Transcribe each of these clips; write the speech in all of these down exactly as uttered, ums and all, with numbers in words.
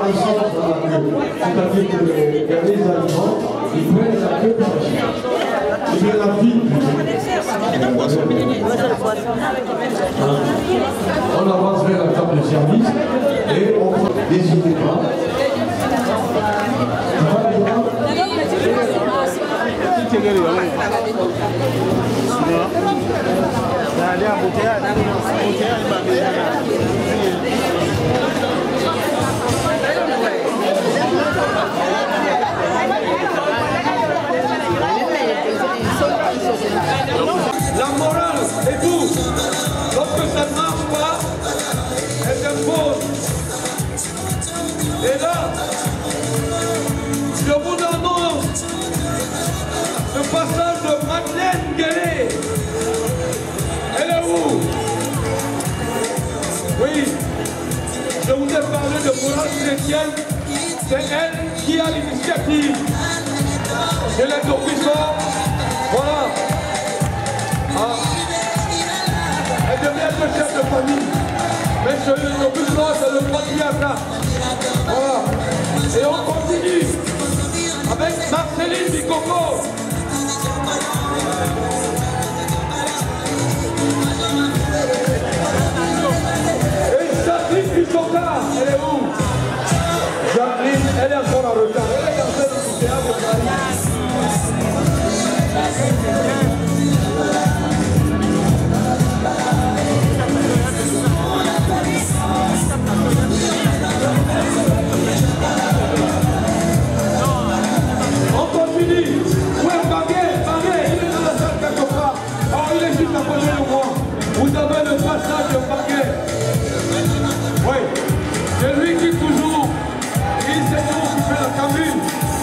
en sorte que, c'est-à-dire que les, les aliments, ils prennent la queue par la suite. Et bien la vie. On avance vers la table de service et on n'hésitez pas. La morale est douce. Lorsque ça ne marche pas, elle s'impose. Et là, je vous annonce le passage de Madeleine Guélé. Elle est où? Oui, je vous ai parlé de morale chrétienne. C'est elle qui a l'initiative. Je l'ai d'officier. Voilà. Ah. Elle devait être le chef de famille. Mais je le plus là, c'est le patriarcat. Voilà. Et on continue avec Marceline Bikoko. Et Jacqueline Bichoka, elle est où? Jacqueline, elle est encore en retard. Elle est dans le théâtre de Paris. On continue. Où est Baguet? Baguet, il est dans la salle quelque part. Oh, il est juste à côté de moi. Vous avez le passage de Baguet. Oui. C'est lui qui toujours, il sait toujours qui fait la commune.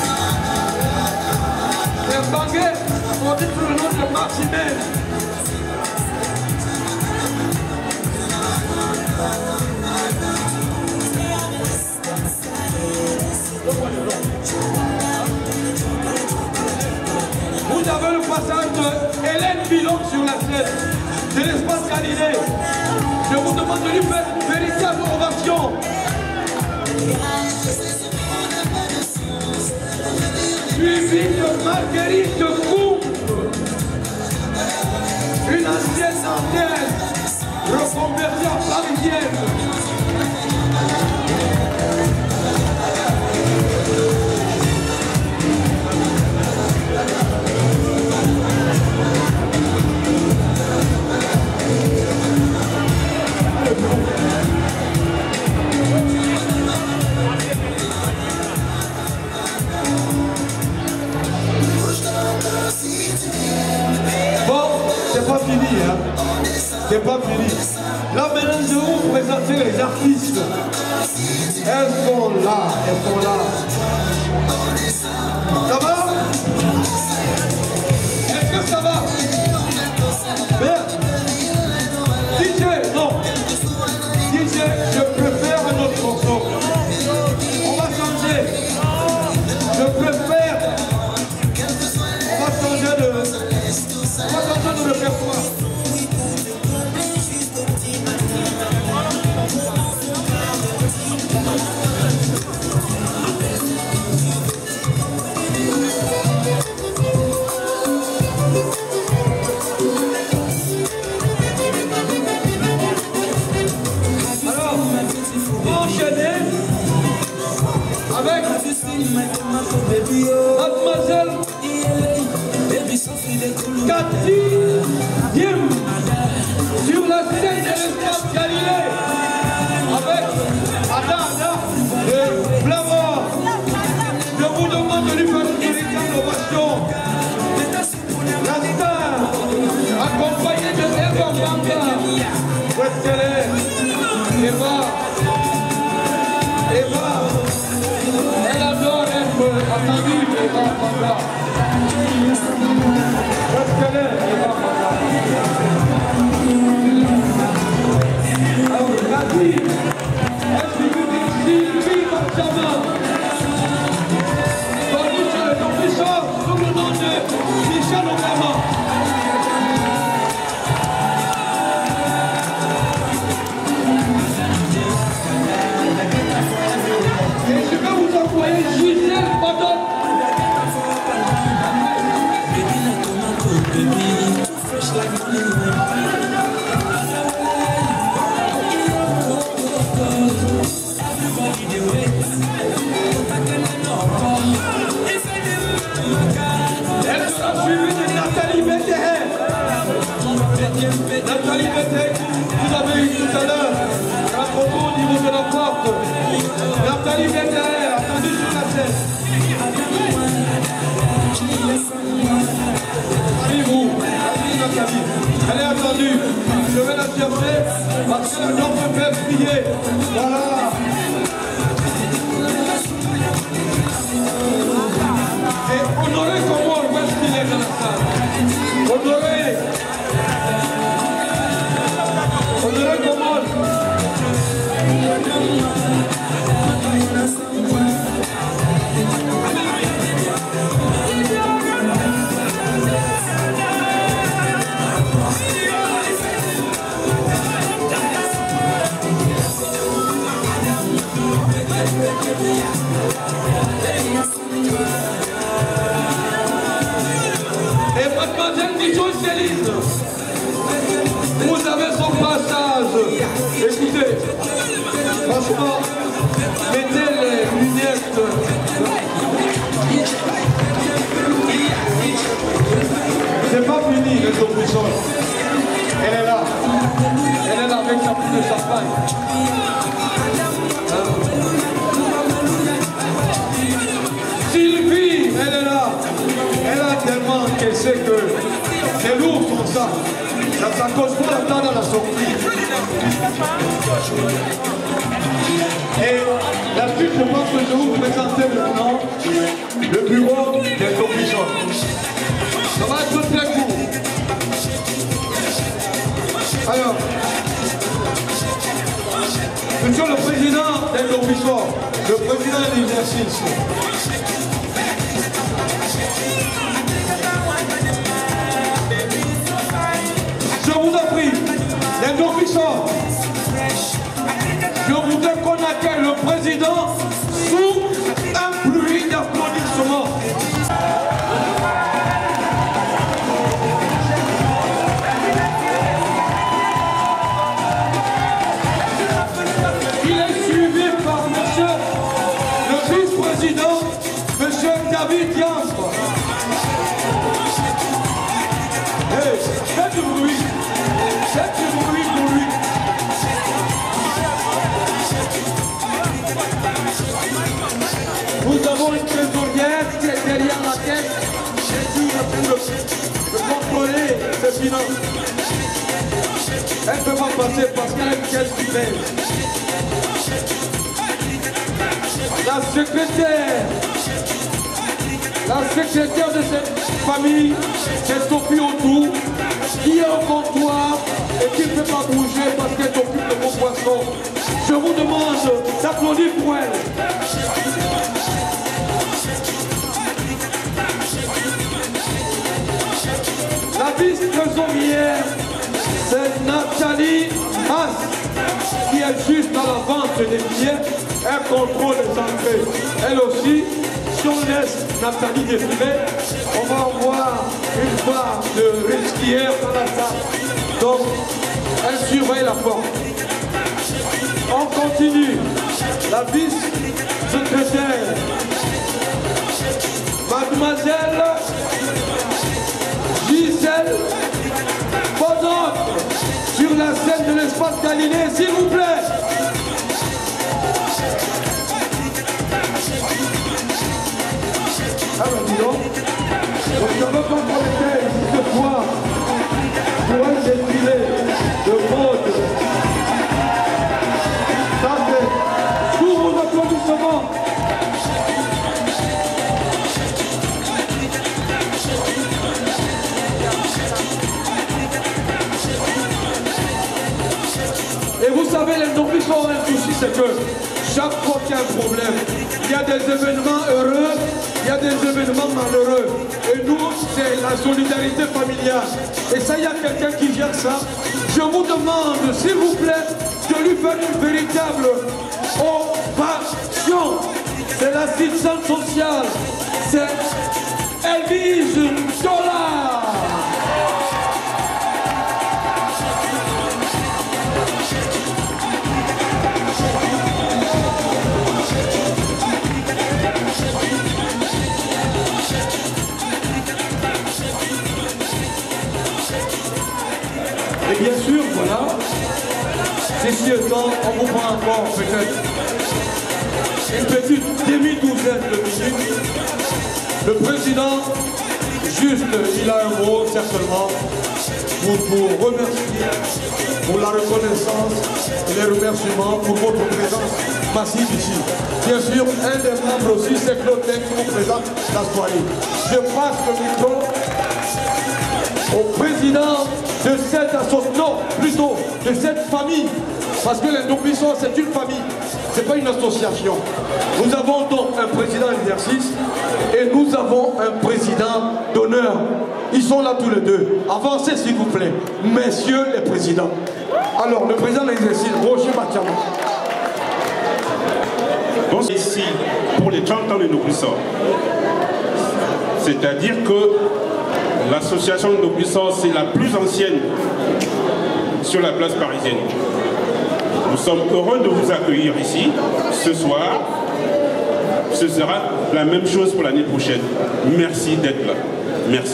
C'est Baguet, on dit sous le nom de Martinez. Vous avez le passage de Hélène Bilon sur la scène de l'espace Galilée. Je vous demande de lui faire une véritable ovation. Suivi de Marguerite Coumbe, une ancienne nantaise reconvertie en parisienne. Bon, c'est pas fini, hein. C'est pas fini. Là maintenant, je vais vous présenter les artistes. Elles sont là, elles sont là. Ça va? Est-ce que ça va? Bien. D J, non. D J, je préfère un autre morceau. On va changer. Je préfère. On va changer de. On va changer de répertoire. Avec mademoiselle Cathy Diem sur la scène de l'espace Galilée avec Ada Ada et Flamor. Je vous demande de lui faire une véritable ovation. La star accompagnée de Eva Banga. Où est-ce qu'elle est? Eva. Eva. Elle adore être attendue, Eva Banga. Où est-ce qu'elle est, Eva Banga? Alors, Cathy, est-ce que vous dites Sylvie Benjamin? Connu sur le nom Bishop, sous le nom de Michel Obama. suivi de Nathalie Bété. Nathalie Bété, vous avez eu tout à l'heure la photo au niveau de la porte. Nathalie Bété, attendue sur la scène. Allez vous, allez Nathalie. Elle est attendue. Je vais la chercher parce que l'homme me fait prier. Voilà. Et Honoré Komor, où est-ce qu'il est dans la salle? Honoré. Honoré Komor. Et mademoiselle Dijon Céline, vous avez son passage. Écoutez, franchement, mettez les lunettes. C'est pas fini, le Tombouchon. Elle est là. Elle est là avec sa coupe de champagne. Sylvie, elle est là. Elle a tellement encaissé que c'est lourd comme ça. Ça s'accroche pour attendre à la sortie. Et la suite, je pense que je vais vous présenter maintenant le bureau des Tombouchons. Ça va être très court. Alors, monsieur le président des Tombouchons, le président de l'exercice. Je vous en prie, les Tombouchons, je voudrais qu'on accueille le président sous un pluie d'applaudissements. Il est suivi par monsieur le vice-président, monsieur David Yambre. Hey, faites du bruit. Faites du bruit pour lui. Nous avons une trésorière qui est derrière la tête. J'ai dû de, de contrôler ses finances. Elle ne peut pas passer parce qu'elle a une caisse qui pèse. La secrétaire, la secrétaire de cette famille, c'est Sophie Autour, qui est au comptoir et qui ne peut pas bouger parce qu'elle s'occupe de mon poisson. Je vous demande d'applaudir pour elle. La vice-trésorière, c'est Nathalie Haas, qui est juste à la vente des billets. Elle contrôle les entrées. Elle aussi, si on laisse Nathalie défiler, on va avoir une part de risquière dans la salle. Donc, elle surveille la porte. On continue. La vice-secrétaire, mademoiselle Gisèle Bonoc, sur la scène de l'espace Galilée, s'il vous plaît. Ah ben dis donc, donc je veux qu'on protège ce soir pour un défilé de mode. Ça c'est sous vos applaudissements. Et vous savez, les Tombouchons ont un souci, c'est que chaque fois qu'il y a un problème, il y a des événements heureux, il y a des événements malheureux. Et nous, c'est la solidarité familiale. Et ça, il y a quelqu'un qui gère ça. Je vous demande, s'il vous plaît, de lui faire une véritable ovation. C'est l'assistante sociale. C'est Elvise Dola. Et bien sûr, voilà, ceci étant, on vous prend encore peut-être une petite demi-douzaine de minutes. Le président, juste, il a un mot, certainement, pour vous remercier pour la reconnaissance et les remerciements pour votre présence massive ici. Bien sûr, un des membres aussi, c'est Claude qui vous présente la soirée. Je passe le micro au président de cette association, non, plutôt de cette famille, parce que les Ndoumbissons, c'est une famille, c'est pas une association. Nous avons donc un président d'exercice et nous avons un président d'honneur. Ils sont là tous les deux. Avancez s'il vous plaît, messieurs les présidents. Alors, le président d'exercice, Roger Bachama. Bon, ici, pour les trente ans de Ndoumbissons, c'est-à-dire que l'association Ndoumbissons, c'est la plus ancienne sur la place parisienne. Nous sommes heureux de vous accueillir ici ce soir. Ce sera la même chose pour l'année prochaine. Merci d'être là. Merci.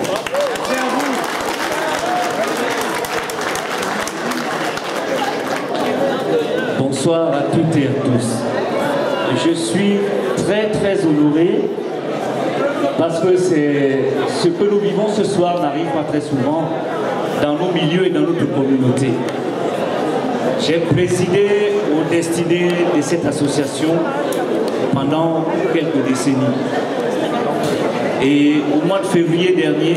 Bonsoir à toutes et à tous. Je suis très très honoré parce que c'est ce que nous vivons ce soir n'arrive pas très souvent dans nos milieux et dans notre communauté. J'ai présidé aux destinées de cette association pendant quelques décennies. Et au mois de février dernier,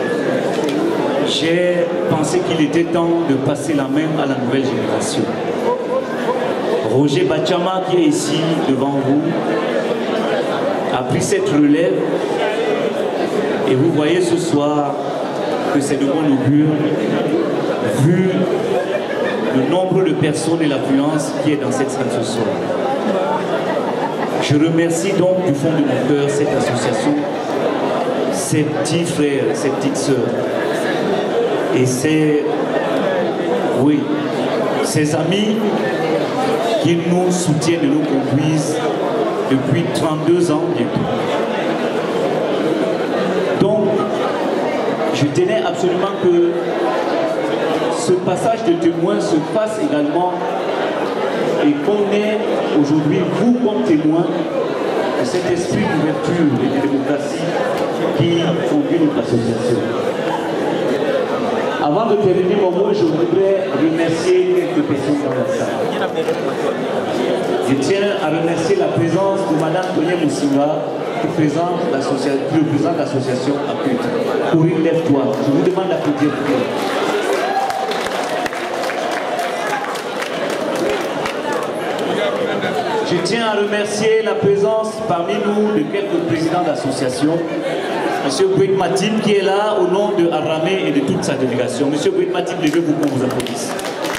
j'ai pensé qu'il était temps de passer la main à la nouvelle génération. Roger Bachama, qui est ici devant vous, a pris cette relève et vous voyez ce soir que c'est de bon augure vu le nombre de personnes et l'affluence qui est dans cette salle ce soir. Je remercie donc du fond de mon cœur cette association, ses petits frères, ses petites sœurs et ses, oui, ses amis qui nous soutiennent et nous conduisent depuis trente-deux ans bientôt. Donc, je tenais absolument que ce passage de témoin se fasse également et qu'on ait aujourd'hui, vous comme témoin, de cet esprit d'ouverture et de démocratie qui conduit notre association. Avant de terminer mon mot, je voudrais remercier quelques personnes dans la salle. Je tiens à remercier la présence de Madame Tonia Moussinga, qui représente l'association A P U T. Corinne, lève-toi. Je vous demande d'applaudir. Je tiens à remercier la présence parmi nous de quelques présidents d'associations. Monsieur Bouik Matib qui est là au nom de Aramé et de toute sa délégation. Monsieur Bouik Matib, levez-vous qu'on vous applaudisse.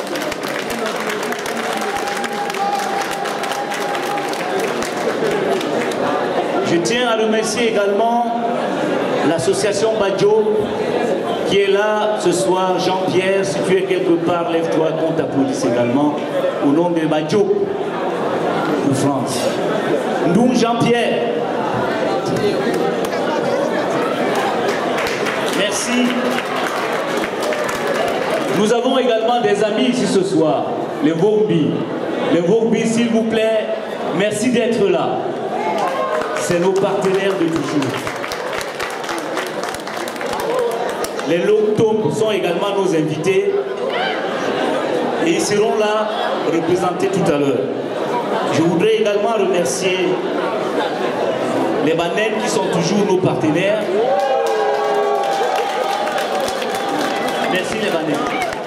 Je tiens à remercier également l'association Badjo qui est là ce soir. Jean-Pierre, si tu es quelque part, lève-toi qu'on t'applaudisse également au nom de Badjo pour France. Nous, Jean-Pierre. Merci. Nous avons également des amis ici ce soir, les Vorbi. Les Vorbi, s'il vous plaît, merci d'être là. C'est nos partenaires de toujours. Les Loctom sont également nos invités et ils seront là représentés tout à l'heure. Je voudrais également remercier les Banènes qui sont toujours nos partenaires. Merci les Banènes.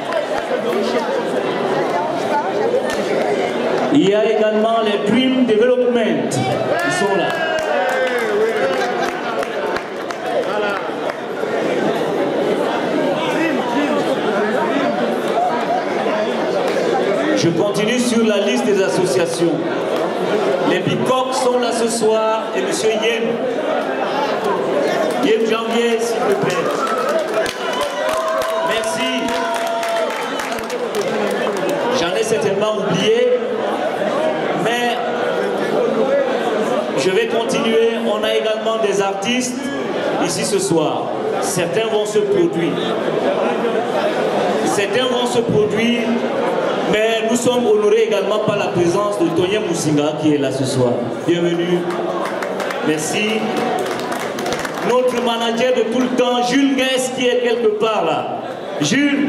Il y a également les Dream Development qui sont là. Je continue sur la liste des associations. Les Bicoques sont là ce soir et M. Yen. Yen Janvier, s'il vous plaît. Merci. J'en ai certainement oublié, mais je vais continuer. On a également des artistes ici ce soir. certains vont se produire. Certains vont se produire, mais nous sommes honorés également par la présence de Tonya Moussinga qui est là ce soir. Bienvenue. Merci. Notre manager de tout le temps, Jules Guess, qui est quelque part là. Jules.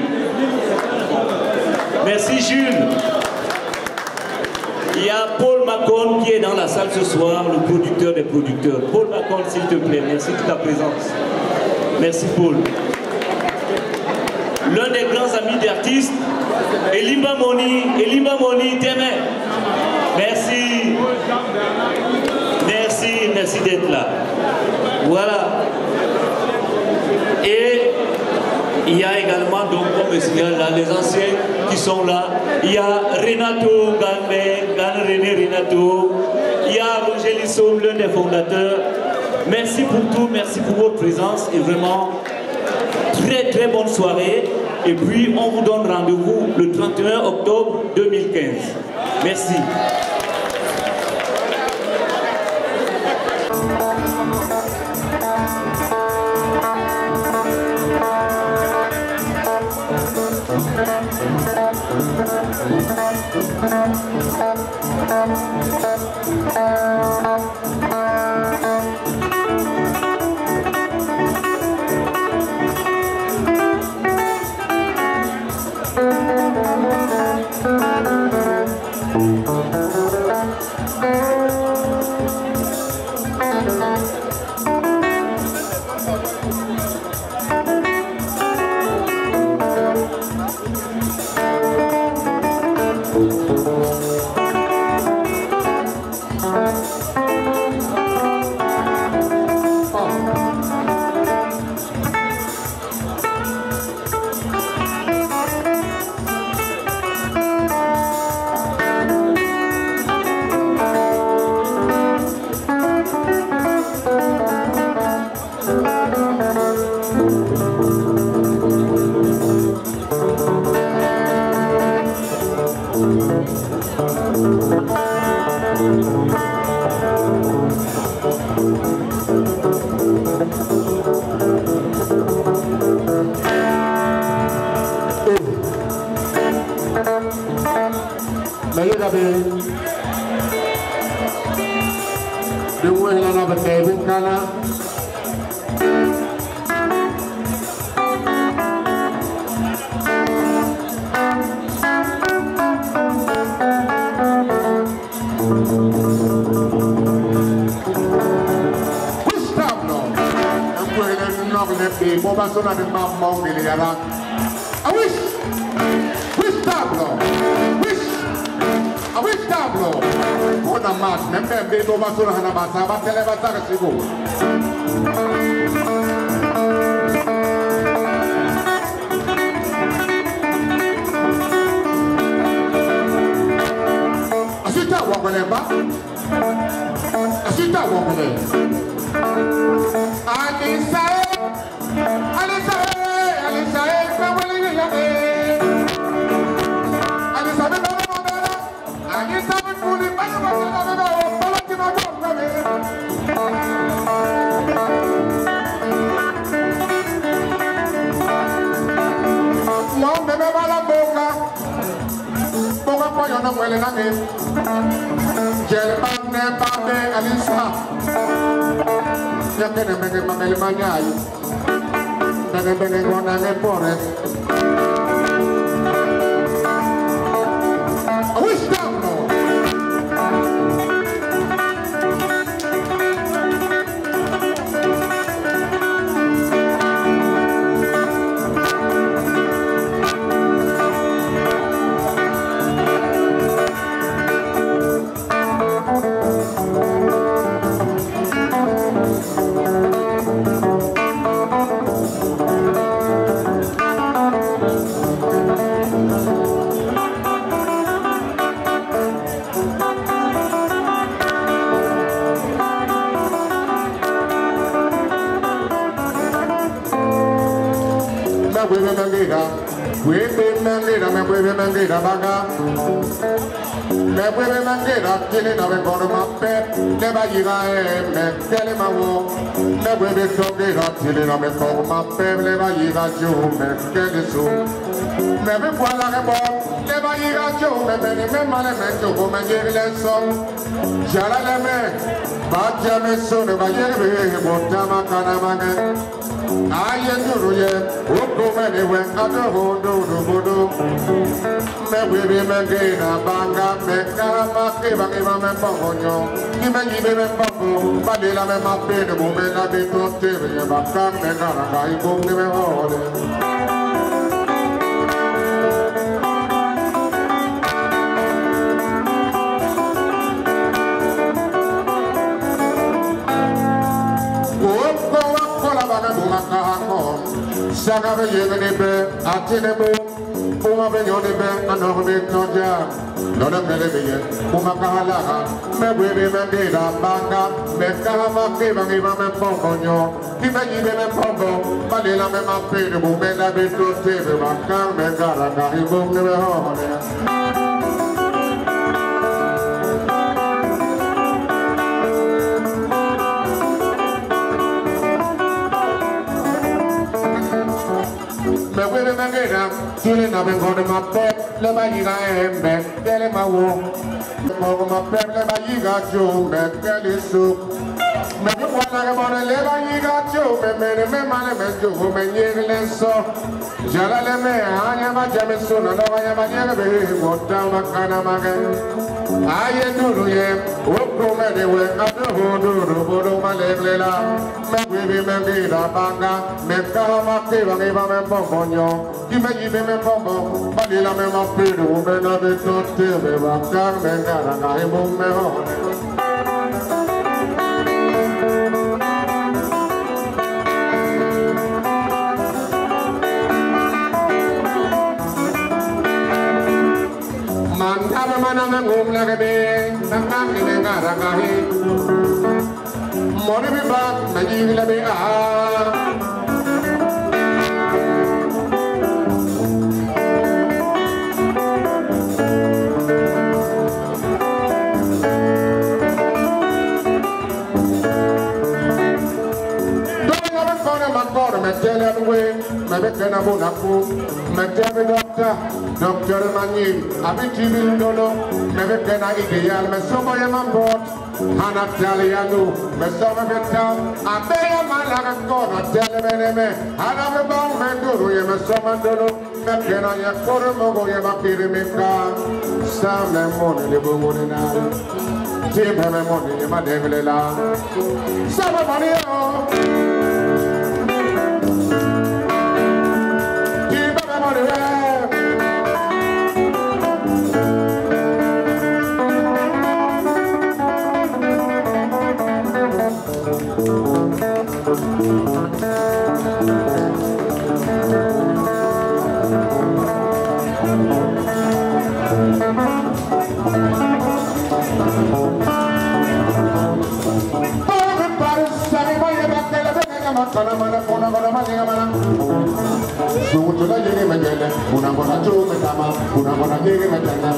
Merci Jules. Il y a Paul Macon qui est dans la salle ce soir, le producteur des producteurs. Paul Macon, s'il te plaît, merci de ta présence. Merci Paul. L'un des grands amis d'artistes, Elimba Moni, Elimba Moni, tes mains. Merci. Merci, merci d'être là. Voilà. Et il y a également, donc, comme je signale là, les anciens qui sont là. Il y a Renato Gane, Gane René Renato. Il y a Roger Lissom, l'un des fondateurs. Merci pour tout, merci pour votre présence. Et vraiment, très très bonne soirée. Et puis, on vous donne rendez-vous le trente et un octobre deux mille quinze. Merci. I wish, wish tablo, wish, I wish tablo. Kuna mat, nembe bebo basura hana basa, batele basa kasigo. Asita wangole ba, asita wangole. Alisa, Alisa. Ya que no me queman el mañana, me vengo con el pobre. I wish down Wewe mangera, wewe mangera, wewe mangera baga. Me puede manguera, tiene nave con más pep, le va a llegar me que le mago. Me puede toquera, tiene nave con más pep, le va a llegar yo, me que le su. Me ve cuala que bo, le va a llegar yo, me ven y me male me yo, me lleve el sol. Ya la le me, vaya me son, va a lleve, bota macana maga. Ay, en duro ye, o come le ven a do do do do. Me puede manguera, banga, me cama, que va que va me pongo yo. Y me lleve me pongo, vale la me más pena, me la de todo te ve, va a me gana, y con me jode. Saga be yene be atine bo Puma be yone be anor be toja Lona mele be ye Puma kahala Me bwebe me deda banga Me kahama ke bangi ma me pongonyo Ki me yibe me pongo Balila me ma pene bo Me la be to tebe Bakang me gara kahi bo me be hone Me vuelve manguera, tiene nave con ma pep, le va a llegar en me, que le mago. Con ma pep, le va a llegar yo, me que le su. Me vuelve a la mona, le va a llegar yo, me me me male me yo, me llegue le so. Ya la le me, anya ma ya me su, no lo vaya ma llegue be, bota ma cana maga. Ay en duro ye, o come de we, a do do do do ma le le la. Me vuelve manguera banga, me cama que va me va me pongo. Y me lleve me pongo, vale la me más pero, me la de todo te me va a dar, me gana, me voy mejor. Mandame maname ngum la que ve, mandame me gana, me mori mi ba, me lleve la be ah. Me tell him way, me be kena bonaku, me tell me doctor, doctor mani, abi tibi dono, me be kena ideal, me somo ye mambot, hana talianu, me somo be tam, abe ye malaga kono, tell me me, hana be bang me duru ye me somo dono, me kena ye kore mogo ye makiri mika, sam me moni le bumuni na, tip me moni ye ma devile la, sam me moni yo. Sutula yenge mejele, una bona chume tama, una bona yenge mejele.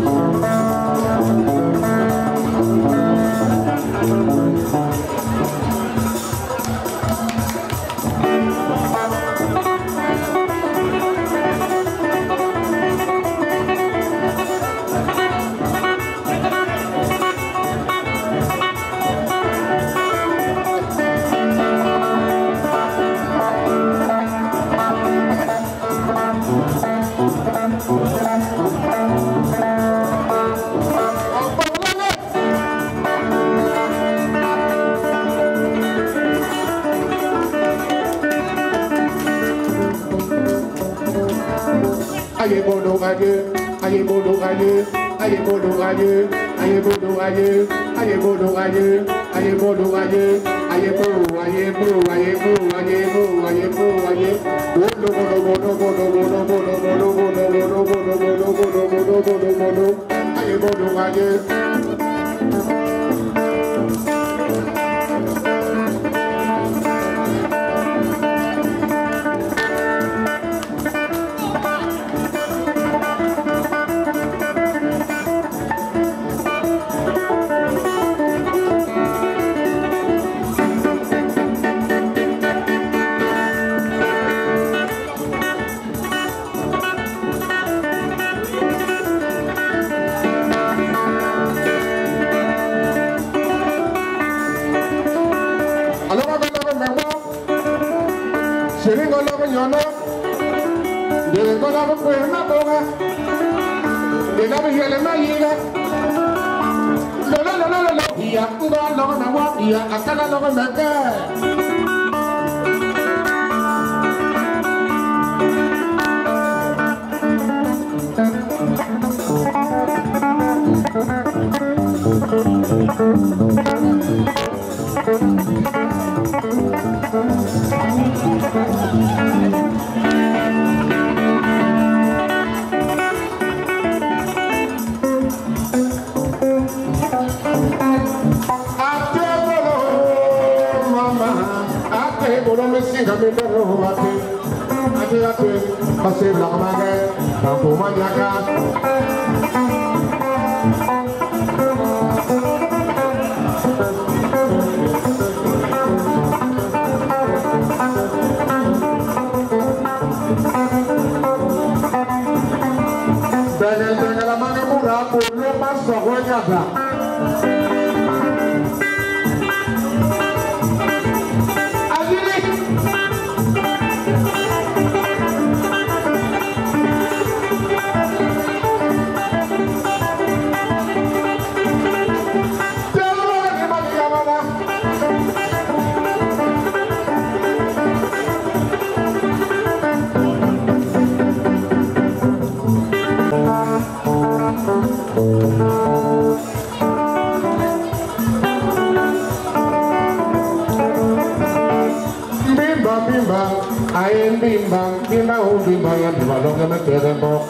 Aye bodo aye, aye bodo aye, aye bodo aye, aye bodo aye, aye bodo aye, aye bodo aye, aye bo, aye bo, aye bo, aye bo, aye bo, aye. Bodo bodo bodo bodo bodo bodo bodo bodo bodo bodo bodo bodo bodo bodo bodo. Aye bodo aye. Diringo lo ñono. Diringo lo pues na boga. De la villa ma llega. Lo lo lo lo lo. Ya ngo lo na wa ya akala lo na ka. Kami baru mati, mati mati masih belakang magai, mampu manjakan. Dengan-dengan mana murah pun lepas soalnya dah. Ain bimbang, bimbang, bimbang yang dibalong yang tertembok.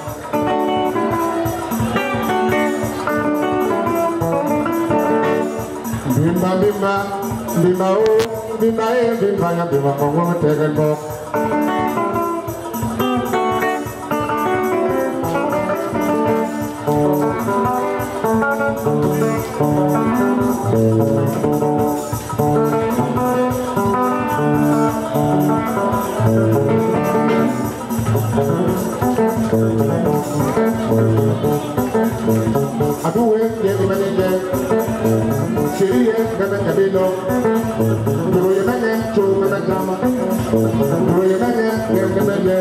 Bimbang, bimbang, bimbang, bimbang, bimbang yang dibalong yang tertembok. Aduh, dia di mana dia? Siri ya, memang kabelo. Dulu yang mana, cuma memang drama. Dulu yang mana, yang memang dia.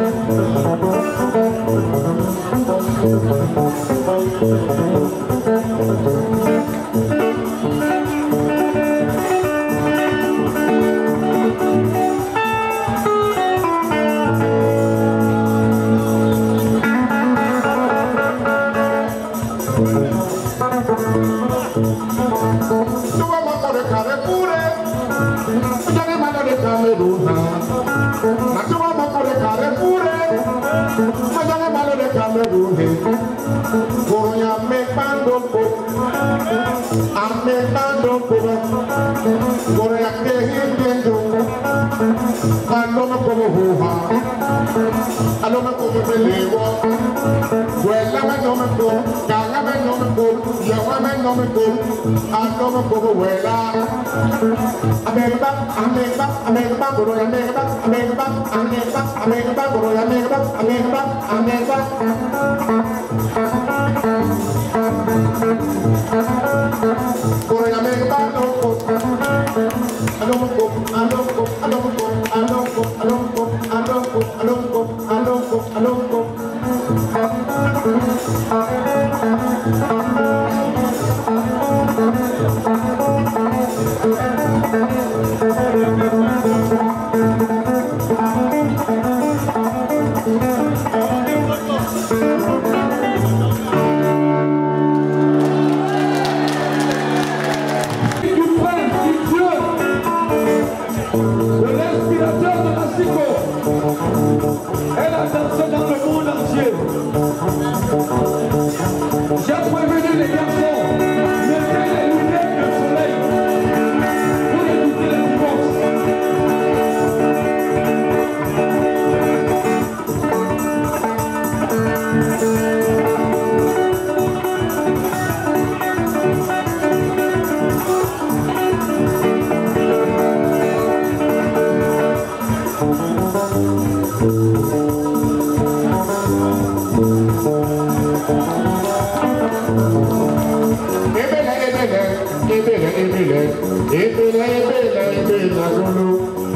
Aloma como pelevo, vuela me no me go, caga me no me go, llama me no me go, aloma como vuela. Amega, amega, amega, goro amega, amega, amega, amega, goro amega, amega, amega. Goro amega no go, aloma go, aloma go, aloma go, aloma go, aloma go, aloma go, aloma go. Alongo, alongo. Elle a dansé dans le monde entier. J'ai prévenu les garçons, mettez les lunettes de soleil pour écouter les divorces. Ebele, ebele, ebele, ebele, ebele, ebele, ebele,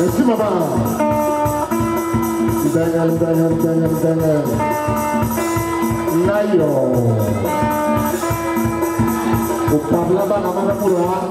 Merci maman. Daniel, Daniel, Daniel, Daniel. Lion. Au parle là-bas, la maman pour là.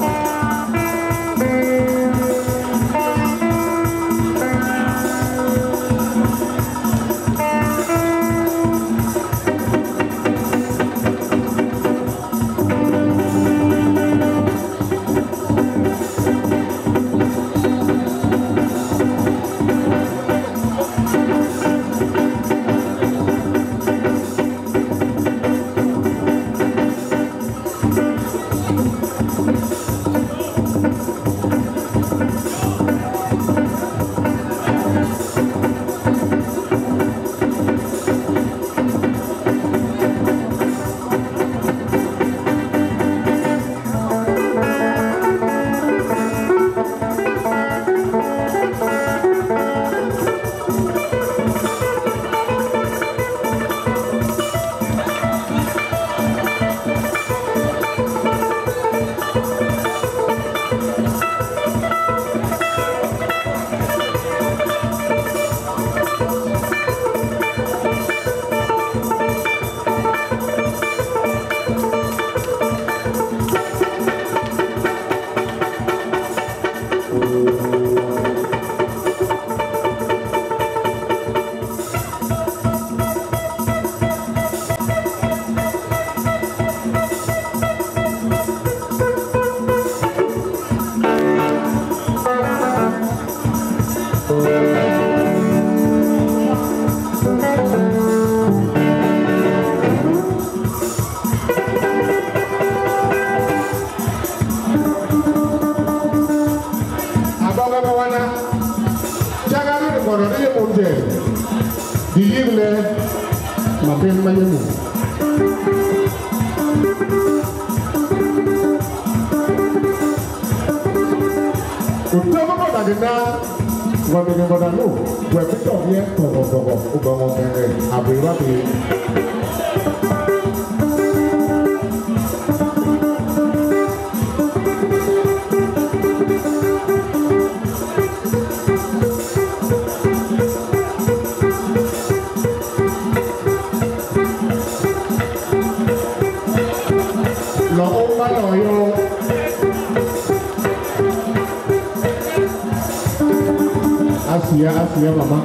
Asia, Asia, mama.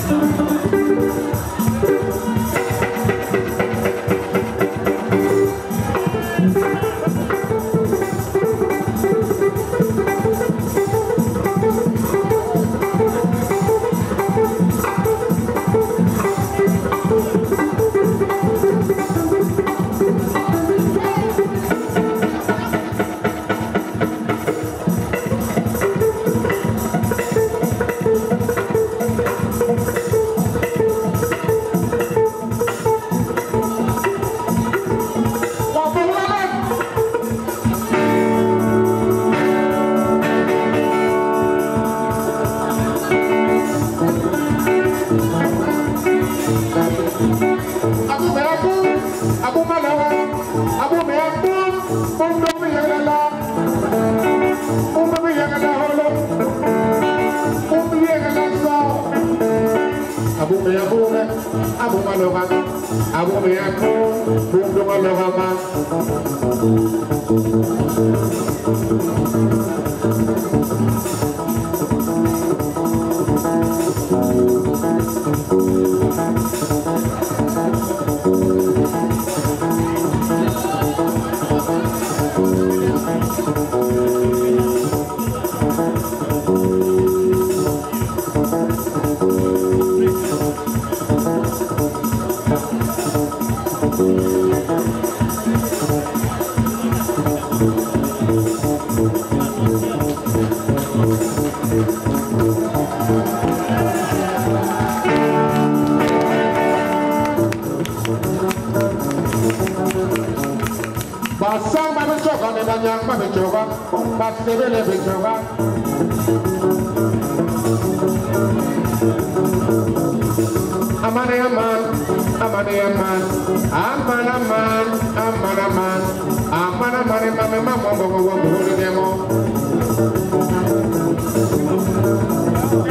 Amane aman, amane aman, aman aman, aman aman, aman aman, mame mama bongo bongo bongo demo.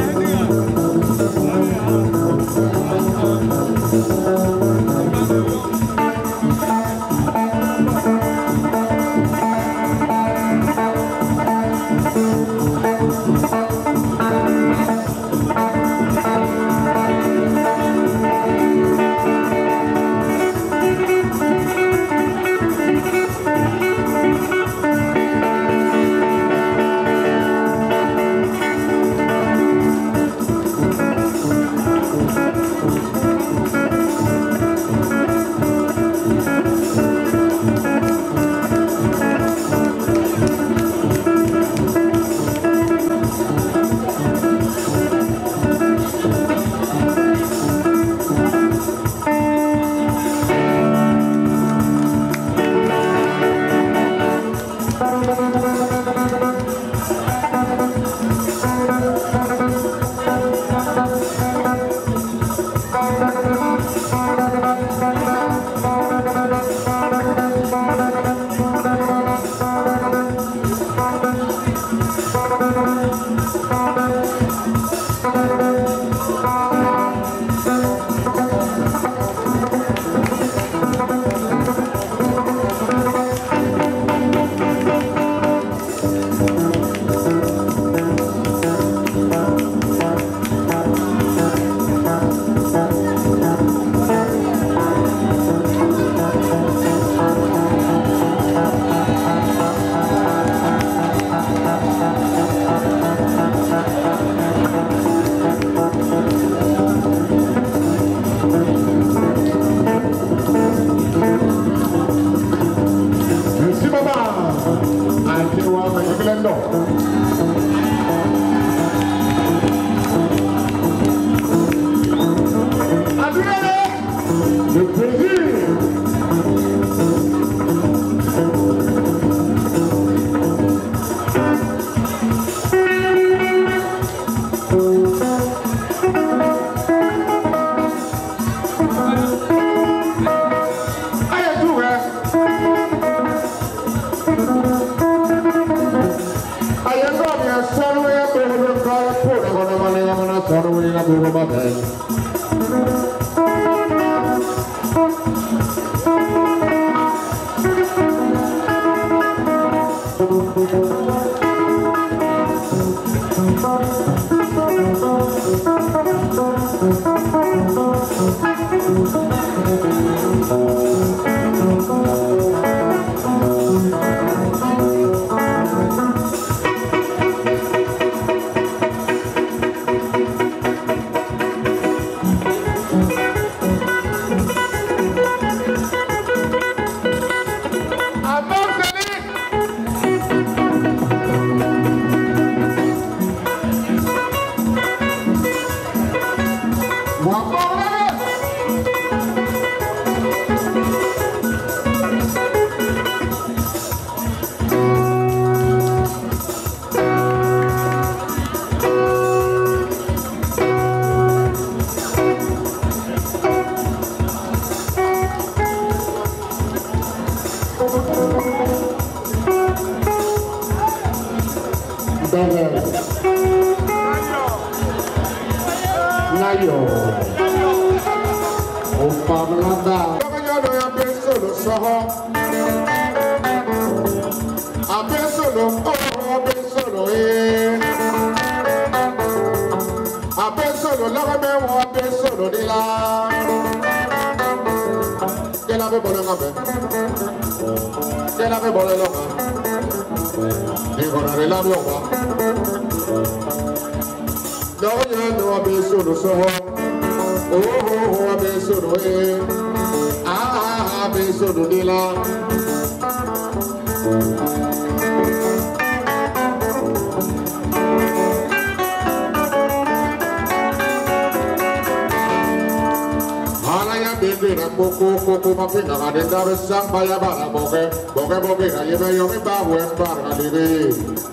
Sang baya bara boke boke boke na yeme yomi ba wen bar na libe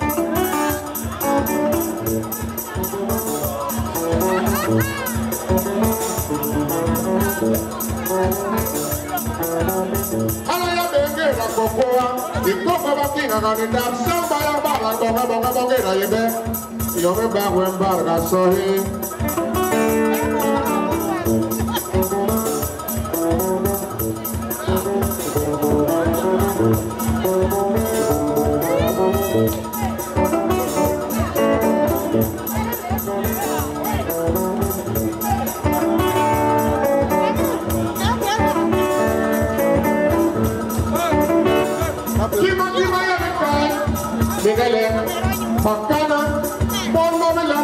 ala ya benge na kokoa ikoko ba kinga na nda sang baya bara boke boke boke na yeme yomi ba wen bar na sohi Thank you.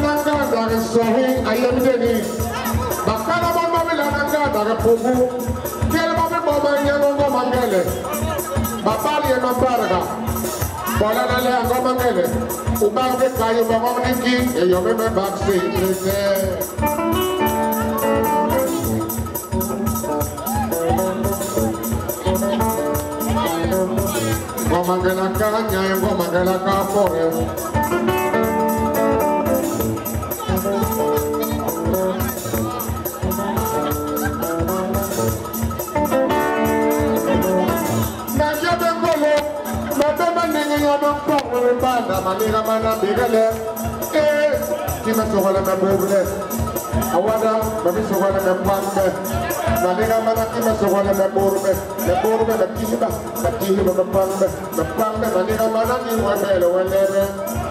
Nananga Sohi, I am Denny. Bakana Mamilanga, the Pugu, Kelma Baba Yango Mangele, Babali and Mambaraga, Bolana Gomangele, Ubange Kayo Bamoniki, and your member backstage is there. Gomangela Kanya and Gomangela Kafore. Manira mana bigale, eh, kima sohala me bogle, awada, babi sohala me pambe, manira mana kima sohala me borbe, me borbe me kihiba, me kihiba me pambe, me pambe, manira mana ni wabele wabele.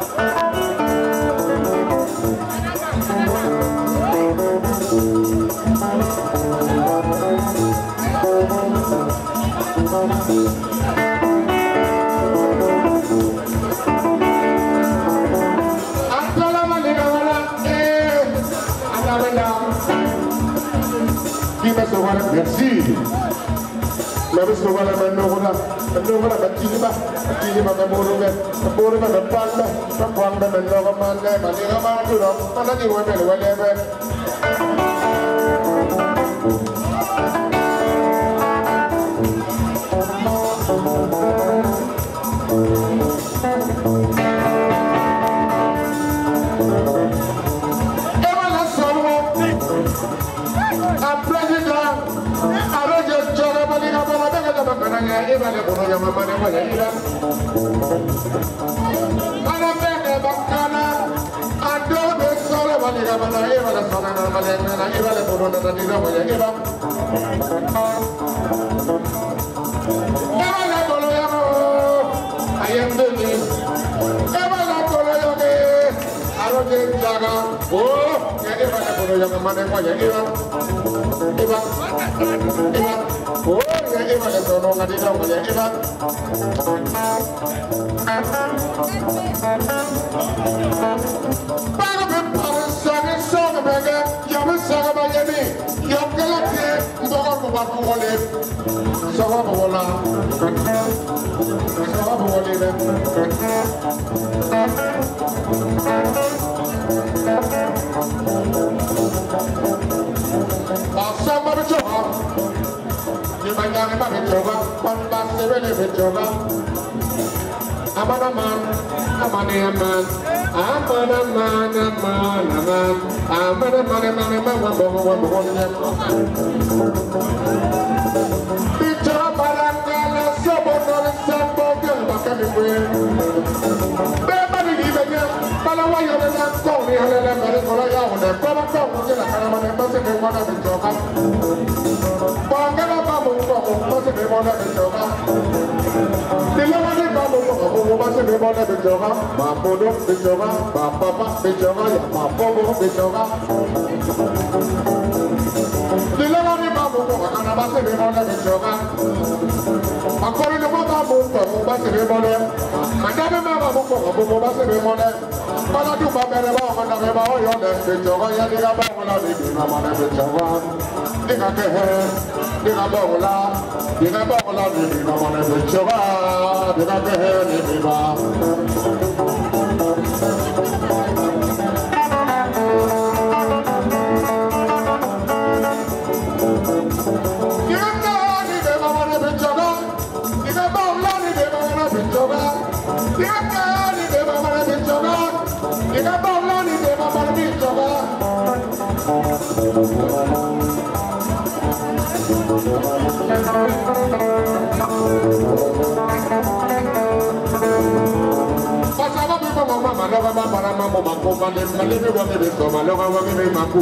Merci. Merci souvent la main nourra, la nourra la bâtiment, la bâtiment la bourre, la bourre la palme, la palme la nourra man, la manière man tout là, on a dit ouais mais ouais Eva le bono ya mama ne wala ila ana bene bakana ado be sole wali ga bana eva le sona na male na eva le bono na ni ga wala eva eva le bono ya mo ayem de ni eva le bono ya ke aro de jaga oh ya eva le bono ya mama ne wala eva eva eva oh Eva le sono una di dopo di Eva. Pago per passare solo perché io mi sono bagliati, io che la che non ho fatto volere. Sono buona. Sono buona. Passa ma gioca. Mangiare ma che gioca, quando basta bene che gioca. Amana man, amane aman, amana man, aman, aman, amana man, aman, aman, wambo, wambo, wambo. Bicara barangkala, sobono, sambo, gelba kami kue. Beba di di benya, balawa yo benya, kau ni halala mere kola ya hone, kau kau mungkin akan mana masih kemana bicara. Bangga babu babu masih bemana bicara. Dilawani babu babu masih bemana bicara. Babu dok bicara, bapak bicara, ya babu bicara. Dilawani babu karena masih bemana bicara. Aku ini babu babu masih bemana. Ada memang babu babu masih bemana. Kalau tu babu babu mana babu yang bicara ya dia babu lagi di mana bicara. Dia keheh. Dia bawa, dia bawa ni nama ni bercoba, dia keheh ni biba. Dia keheh ni nama ni bercoba, dia bawa ni nama ni bercoba. Dia keheh ni nama ni bercoba, dia bawa ni nama ni bercoba. Pasaba bipo mama maloga mama mama mama mama male male bipo bipo maloga mama bipo maku.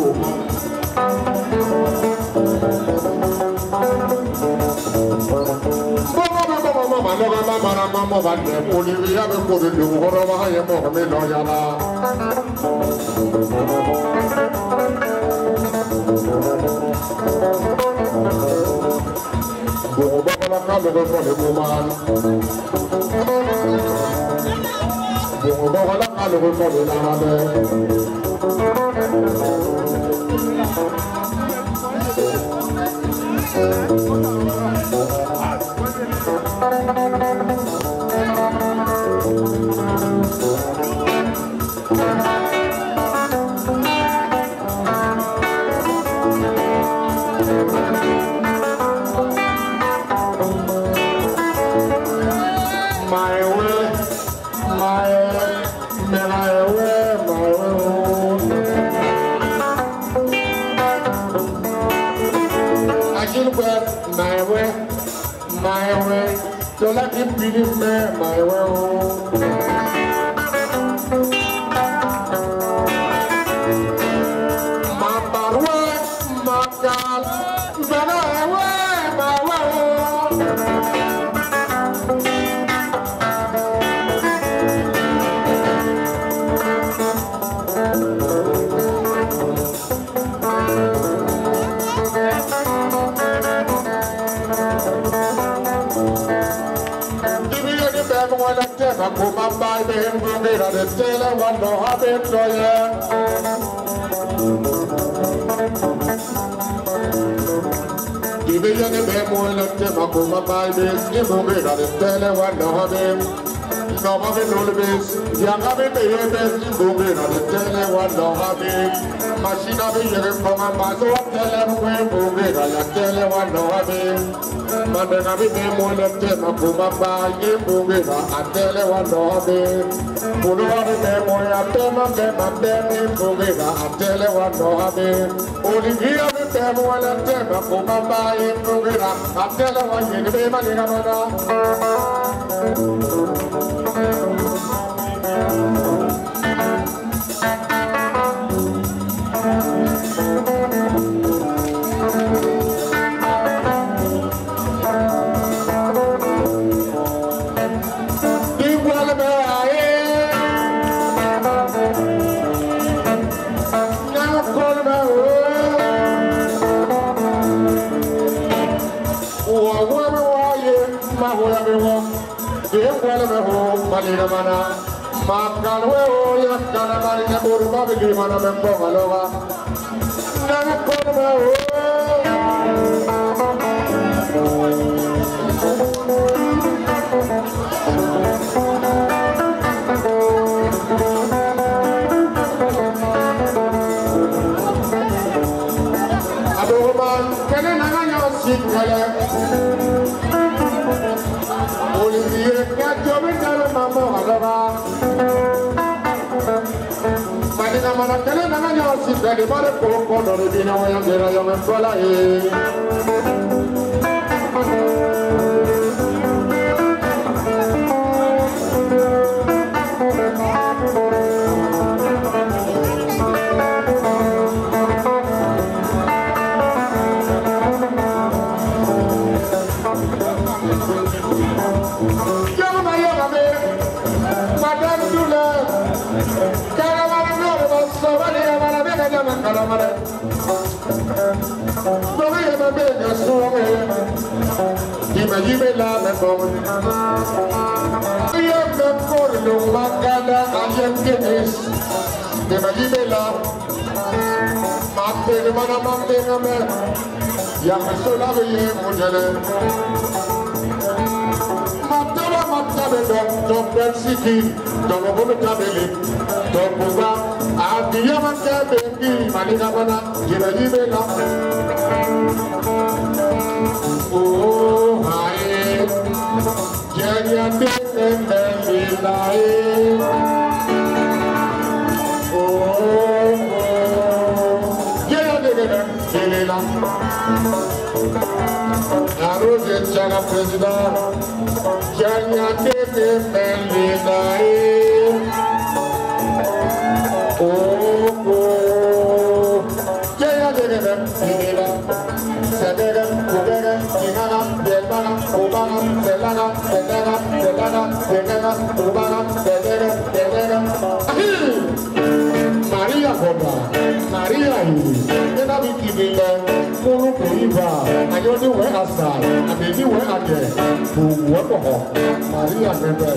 Mama mama mama maloga mama mama mama male Olivia bipo bipo horo mama ye mama me lo yala. Bungo bakala kalo ko fole muman. Bungo bakala kalo ko fole namade. So let him be this man, my world. My power, my God, but I wear my world. When I tell I put my Bible in the middle of the tail, I wonder how they enjoy it. Give me any baby when I tell I put my Bible in the middle of the tail, I wonder how they no have it all the best. Young have it the best in the middle of the tail, I wonder how they machine have it here from my mouth, so I tell them when the middle of the tail, I wonder how they Mande na bi mo le te ma ko ba ba ye mo ge na atele wa no be Pulo wa be mo ya te ma be ma be ni mo ge na atele wa no be Olivia be te mo le te ma ko ba ba ye mo ge na atele wa ye be ma ni na ma na Malina mana, makanwe oya kana malina burma bigi mana mempo maloga, nana korma o. Adoman kene nana nyosi kale. Olivier, yo me quiero mamá alaba. Madina mana kele na nyo si beli bare ko ko do ri na wa ngera yo me fola e. Imagine la mejor. Yo me acuerdo magana ayer tienes. Imagine la. Mate de mana mate de me. Ya me sola veía mujer. Mate la mate de dom dom persiki. Dom bono tabeli. Dom buga. Adia mate bengi. Malina mana. Imagine la. Oh, hi. Jaya tete melilai. Oh, oh. Jaya tete melilai. Arroje chana president. Jaya tete melilai. Oh, oh. Jaya tete melilai. Sedere, kubere, inara, delbara, kubara, delana, delana, delana, delana, kubara, delere, delere. Maria Goda, Maria Iri, Nena Bikibile, Mulu Kuiva, Ayodi we asal, Abedi we ade, Buweko, Maria Goda.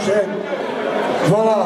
prochaine. Voilà.